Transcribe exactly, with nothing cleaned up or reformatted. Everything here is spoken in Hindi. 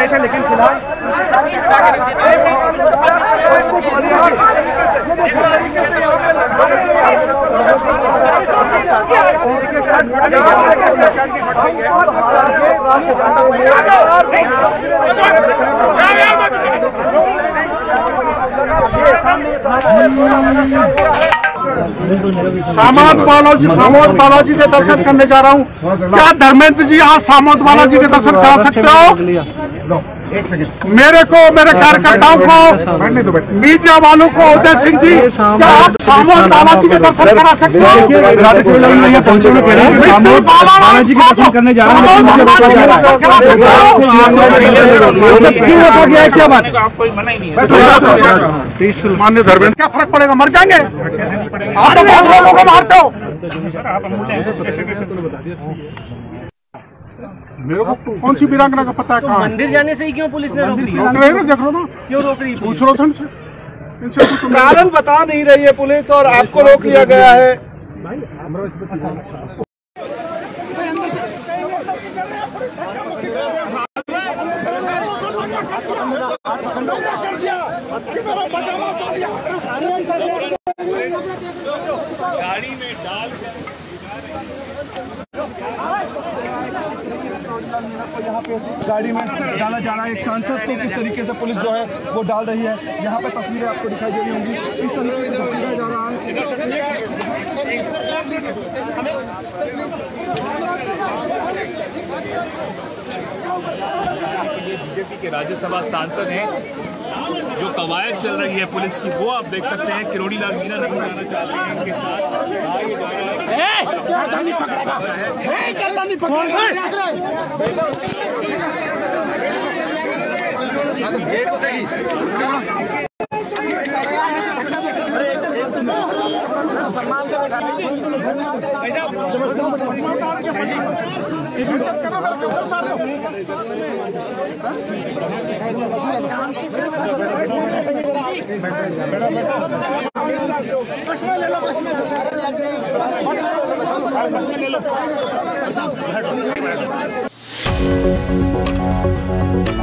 थे, लेकिन फिलहाल सामंत बालाजी सामंत बालाजी के दर्शन करने जा रहा हूँ। क्या धर्मेंद्र जी आज सामंत बालाजी के दर्शन करा सकते हो? एक सेकंड, मेरे को, मेरे कार्यकर्ताओं को, मीडिया वालों को, उदय सिंह जी, क्या आप सामंत बालाजी के दर्शन करा सकते हो? बालाजी के दर्शन करने जा रहा हूँ। क्या बात? मान्य धर्मेंद्र, क्या फर्क पड़ेगा? मर जाएंगे। आप तो बहुत लोगों को मारते हो। मेरे को कौन सी वीरांगना का पता है? तो मंदिर जाने से ही क्यों पुलिस ने रोक रोक रही है? देख लो ना, क्यों रोक रही है? पूछ लो इनसे, इनसे कारण बता नहीं रही है पुलिस और आपको रोक लिया गया है। गाड़ी में डाल यहाँ पे गाड़ी में डाला जा रहा है। एक सांसद को किस तरीके से पुलिस जो है वो डाल रही है। यहाँ पे तस्वीरें आपको दिखाई दे रही होंगी, इस तरीके से दिखाया जा रहा ये बीजेपी के राज्यसभा सांसद हैं, जो कवायद चल रही है पुलिस की, वो आप देख सकते हैं। किरोड़ी लाल मीणा नहीं जाना चाहते हैं इनके साथ। ले लो